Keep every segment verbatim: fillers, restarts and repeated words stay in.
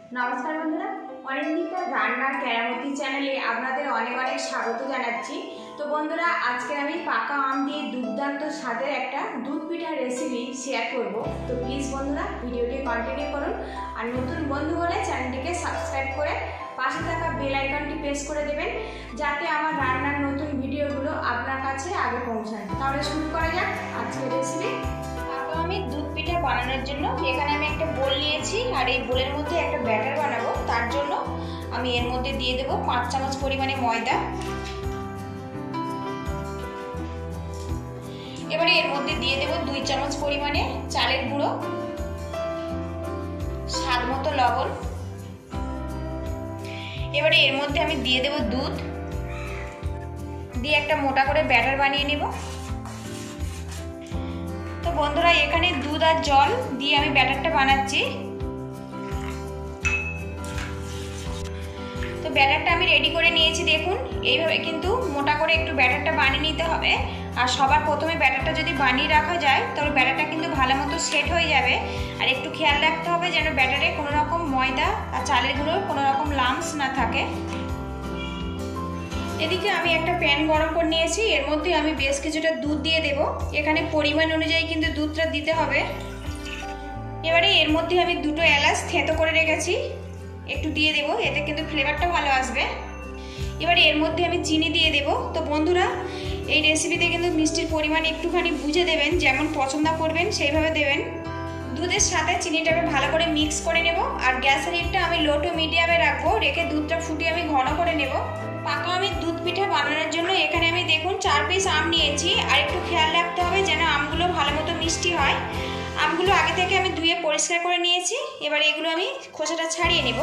নমস্কার বন্ধুরা, অনিন্দিতা রান্নার কেরামতি চ্যানেলে আপনাদের অনেক অনেক স্বাগত জানাচ্ছি। তো বন্ধুরা, আজকে আমি পাকা আম দিয়ে দুর্দান্ত স্বাদের একটা দুধ পিঠার রেসিপি শেয়ার করব। তো প্লিজ বন্ধুরা ভিডিওটি কন্টিনিউ করুন, আর নতুন বন্ধু হলে চ্যানেলটিকে সাবস্ক্রাইব করে পাশে থাকা বেল আইকনটি প্রেস করে দেবেন, যাতে আমার রান্নার নতুন ভিডিওগুলো আপনার কাছে আগে পৌঁছায়। তাহলে শুরু করা যাক আজকের রেসিপি। আমি দুধ পিঠা বানানোর জন্য এখানে আমি একটা বোল নিয়েছি, আর এই বোলের মধ্যে একটা ব্যাটার বানাবো। তার জন্য আমি এর মধ্যে দিয়ে দেবো পাঁচ চামচ পরিমাণে ময়দা। এবারে এর মধ্যে দিয়ে দেবো দুই চামচ পরিমাণে চালের গুঁড়ো, স্বাদ মতো লবণ। এবারে এর মধ্যে আমি দিয়ে দেবো দুধ, দিয়ে একটা মোটা করে ব্যাটার বানিয়ে নেব। তো বন্ধুরা, এখানে দুধ আর জল দিয়ে আমি ব্যাটারটা বানাচ্ছি। তো ব্যাটারটা আমি রেডি করে নিয়েছি। দেখুন, এইভাবে কিন্তু মোটা করে একটু ব্যাটারটা বানিয়ে নিতে হবে। আর সবার প্রথমে ব্যাটারটা যদি বানিয়ে রাখা যায় তাহলে ব্যাটারটা কিন্তু ভালো মতো সেট হয়ে যাবে। আর একটু খেয়াল রাখতে হবে যেন ব্যাটারে কোনো রকম ময়দা আর চালের গুঁড়োর কোনো রকম লাম্পস না থাকে। এদিকে আমি একটা প্যান গরম করে নিয়েছি, এর মধ্যে আমি বেশ কিছুটা দুধ দিয়ে দেব। এখানে পরিমাণ অনুযায়ী কিন্তু দুধটা দিতে হবে। এবারে এর মধ্যে আমি দুটো এলাচ থেঁতো করে রেখেছি, একটু দিয়ে দেব, এতে কিন্তু ফ্লেভারটা ভালো আসবে। এবারে এর মধ্যে আমি চিনি দিয়ে দেব। তো বন্ধুরা, এই রেসিপিতে কিন্তু মিষ্টির পরিমাণ একটুখানি বুঝে দেবেন, যেমন পছন্দ করবেন সেইভাবে দেবেন। দুধের সাথে চিনিটাকে ভালো করে মিক্স করে নেব। আর গ্যাসের হিটটা আমি লো টু মিডিয়ামে রাখবো, রেখে দুধটা ফুটিয়ে আমি ঘন করে নেব। পাকা আমের দুধ পিঠা বানানোর জন্য এখানে আমি দেখুন চার পিস আম নিয়েছি। আর একটু খেয়াল রাখতে হবে যেন আমগুলো ভালো মতো মিষ্টি হয়। আমগুলো আগে থেকে আমি ধুয়ে পরিষ্কার করে নিয়েছি। এবার এগুলো আমি খোসাটা ছাড়িয়ে নেব।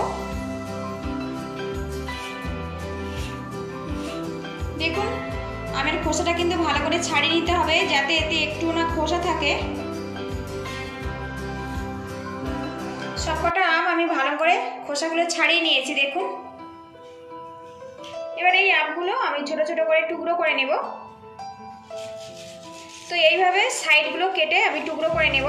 দেখুন, আমের খোসাটা কিন্তু ভালো করে ছাড়িয়ে নিতে হবে, যাতে এতে একটু না খোসা থাকে। সবকটা আম আমি ভালো করে খোসাগুলো ছাড়িয়ে নিয়েছি। দেখুন, এবার এই আমগুলো আমি ছোট ছোট করে টুকরো করে নেব। তো এইভাবে সাইডগুলো কেটে আমি টুকরো করে নেব।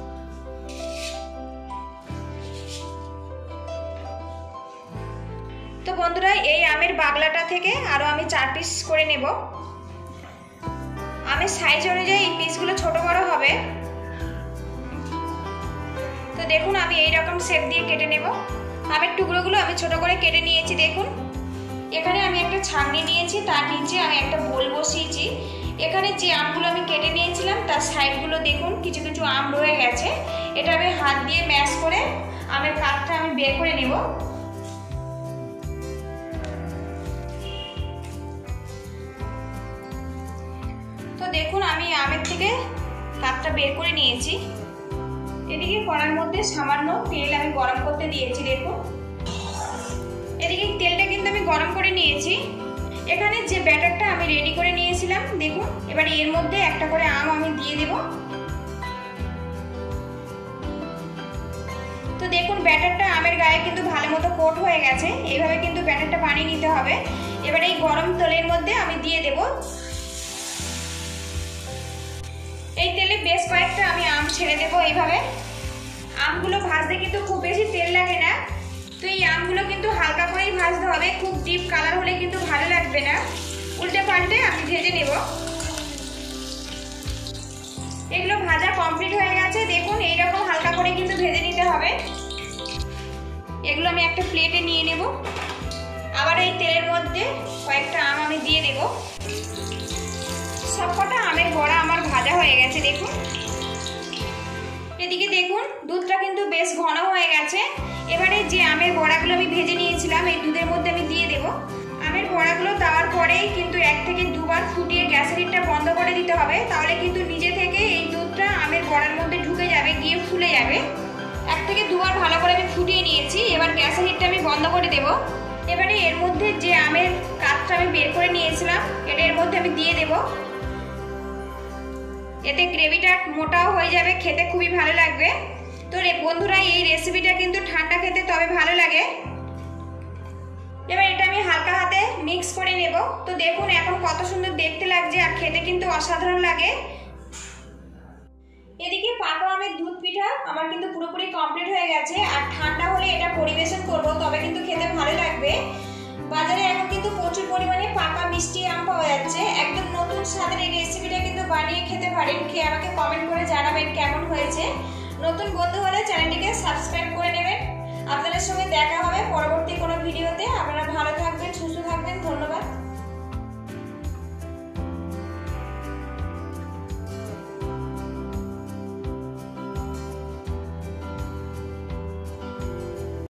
তো বন্ধুরা, এই আমের বাগলাটা থেকে আরো আমি চার পিস করে নেব। আমের সাইজ অনুযায়ী এই পিসগুলো ছোট বড় হবে। তো দেখুন, আমি এই রকম শেপ দিয়ে কেটে নেব। আমের টুকরোগুলো আমি ছোট করে কেটে নিয়েছি। দেখুন, এখানে আমি একটা ছাঁকনি নিয়েছি, তার নিচে আমি একটা বোল বসিয়েছি। এখানে যে আমগুলো আমি কেটে নিয়েছিলাম তার সাইডগুলো দেখুন কিছু কিছু আম রয়ে গেছে। এটা আমি হাত দিয়ে ম্যাশ করে আমের কাঠটা আমি বের করে নেব। তো দেখুন, আমি আমের থেকে কাঠটা বের করে নিয়েছি। এদিকে কড়ার মধ্যে সামান্য তেল আমি গরম করতে দিয়েছি। দেখুন, এদিকে তেলটা কিন্তু আমি গরম করে নিয়েছি। এখানে যে ব্যাটারটা আমি রেডি করে নিয়েছিলাম, দেখুন, এবার এর মধ্যে একটা করে আম আমি দিয়ে দেব। তো দেখুন, ব্যাটারটা আমের গায়ে কিন্তু ভালো মতো কোট হয়ে গেছে। এইভাবে কিন্তু ব্যাটারটা বানিয়ে নিতে হবে। এবার এই গরম তেলের মধ্যে আমি দিয়ে দেব। এই তেলে বেশ কয়েকটা আমি আম ছেড়ে দেব। এইভাবে আমগুলো ভাজতে কিন্তু খুব বেশি তেল লাগে না। তো এই আমগুলো কিন্তু হালকা করেই ভাজতে হবে, খুব ডিপ কালার হলে কিন্তু ভালো লাগবে না। উল্টে পাল্টে আমি ভেজে নেব। এগুলো ভাজা কমপ্লিট হয়ে গেছে। দেখুন, এইরকম হালকা করে কিন্তু ভেজে নিতে হবে। এগুলো আমি একটা প্লেটে নিয়ে নেব। আবার এই তেলের মধ্যে কয়েকটা আম আমি দিয়ে দেব। সবকটা আমের বড়া আমার ভাজা হয়ে গেছে। দেখুন, এদিকে দেখুন দুধটা কিন্তু বেশ ঘন হয়ে গেছে। এবারে যে আমের বড়াগুলো আমি ভেজে নিয়েছিলাম এই দুধের মধ্যে আমি দিয়ে দেব। আমের বড়াগুলো দেওয়ার পরেই কিন্তু এক থেকে দুবার ফুটিয়ে গ্যাসের হিটটা বন্ধ করে দিতে হবে, তাহলে কিন্তু নিজে থেকে এই দুধটা আমের বড়ার মধ্যে ঢুকে যাবে, গিয়ে ফুলে যাবে। এক থেকে দুবার ভালো করে আমি ফুটিয়ে নিয়েছি। এবার গ্যাসের হিটটা আমি বন্ধ করে দেব। এবারে এর মধ্যে যে আমের কাঠটা আমি বের করে নিয়েছিলাম এটা এর মধ্যে আমি দিয়ে দেব। এতে গ্রেভিটা মোটাও হয়ে যাবে, খেতে খুবই ভালো লাগবে। তো বন্ধুরা, এই রেসিপিটা কিন্তু ঠান্ডা খেতে তবে ভালো লাগে। এবার এটা আমি হালকা হাতে মিক্স করে নেব। তো দেখুন এখন কত সুন্দর দেখতে লাগছে, আর খেতে কিন্তু অসাধারণ লাগে। এদিকে পাকা আমের দুধ পিঠা আমার কিন্তু পুরোপুরি কমপ্লিট হয়ে গেছে। আর ঠান্ডা হলে এটা পরিবেশন করব, তবে কিন্তু খেতে ভালো লাগবে। বাজারে এখন কিন্তু প্রচুর পরিমাণে পাকা মিষ্টি আম পাওয়া যাচ্ছে। একদম নতুন স্বাদের এই রেসিপিটা কিন্তু বানিয়ে খেতে পারেন। খেয়ে আমাকে কমেন্ট করে জানাবেন কেমন হয়েছে। নতুন বন্ধু হলে চ্যানেলটিকে সাবস্ক্রাইব করে নেবেন। আপনাদের সঙ্গে দেখা হবে পরবর্তী কোনো ভিডিওতে। আপনারা ভালো থাকবেন।